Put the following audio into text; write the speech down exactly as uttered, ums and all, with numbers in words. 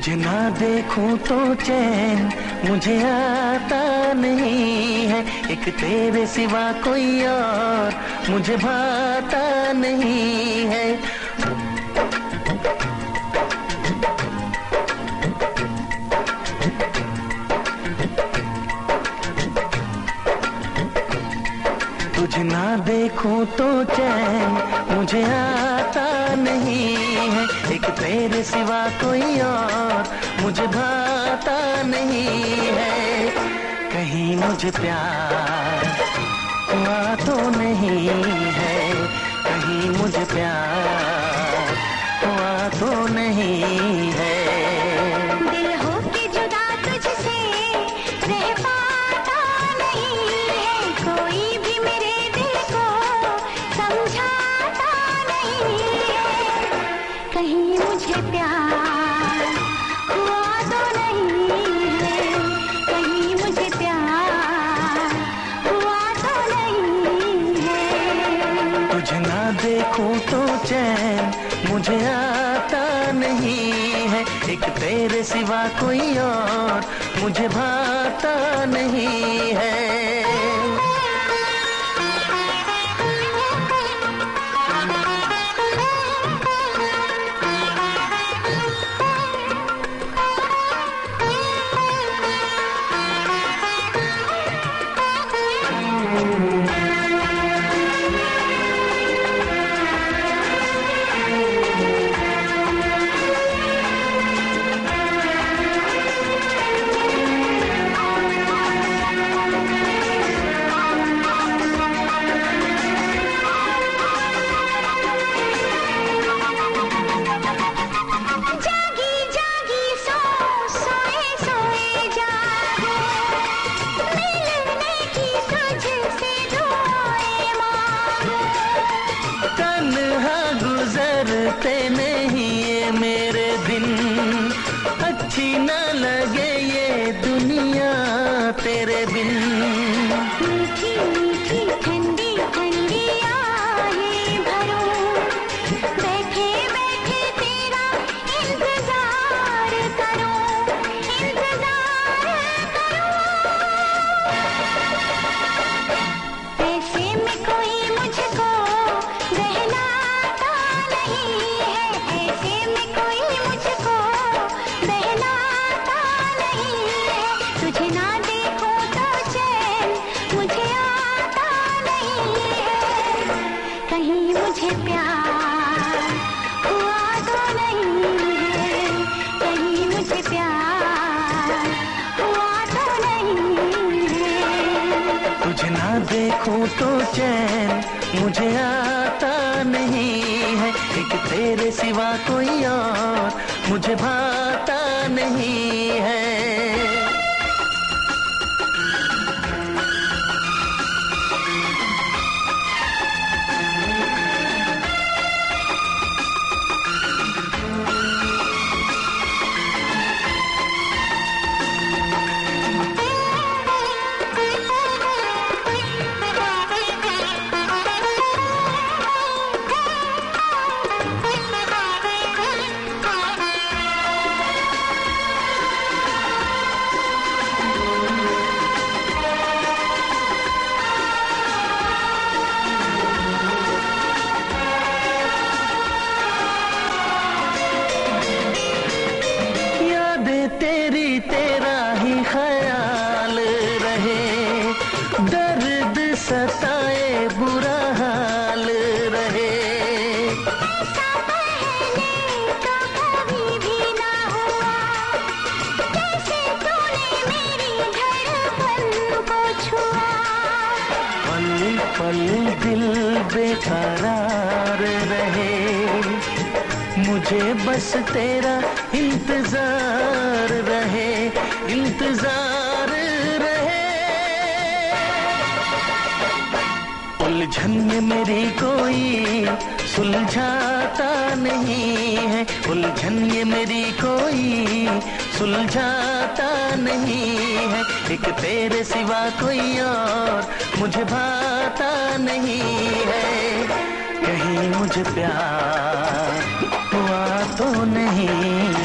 तुझे ना देखूं तो चैन मुझे आता नहीं है, एक तेरे सिवा कोई और मुझे भाता नहीं है। तुझे ना देखूं तो चैन मुझे आता नहीं है, एक तेरे सिवा कोई और मुझे भाता नहीं है। कहीं मुझे प्यार हुआ तो नहीं है, कहीं मुझे प्यार हुआ तो नहीं है। दिल हो के जुदा तुझसे रह पाता नहीं है, कोई भी मेरे दिल को समझाता नहीं है। कहीं मुझे प्यार हुआ तो नहीं है, कहीं मुझे प्यार हुआ तो नहीं है। तुझे ना देखूं तो चैन मुझे आता नहीं है, एक तेरे सिवा कोई और मुझे भाता नहीं है। गुजरते नहीं ये मेरे दिन, अच्छी न लगे ये दुनिया तेरे बिन। मीठी मीठी ठंडी ठंडी आहें भरूं, बैठे बैठे तेरा इंतजार करूं, इंतजार करूं। ऐसे में कोई मुझको बहलाता नहीं है, ऐसे में कोई मुझको बहलाता नहीं है। तुझे ना देखूं तो चैन मुझे आता नहीं है, कहीं मुझे प्यार हुआ तो नहीं है, कहीं मुझे प्यार हुआ तो नहीं है। तुझे ना देखूं तो चैन मुझे आता नहीं है, एक तेरे सिवा कोई और मुझे भाता नहीं है। तेरी तेरा ही ख्याल रहे, दर्द सताए बुरा हाल रहे। ऐसा पहले तो कभी भी ना हुआ, कैसे तूने मेरी धड़कन को छुआ। पल पल दिल बेकरार रहे, मुझे बस तेरा इंतजार रहे, इंतजार रहे। उलझन में मेरी कोई सुलझाता नहीं है, उलझन ये मेरी कोई सुलझाता नहीं है, एक तेरे सिवा कोई और मुझे भाता नहीं है। कहीं मुझे प्यार हुआ तो नहीं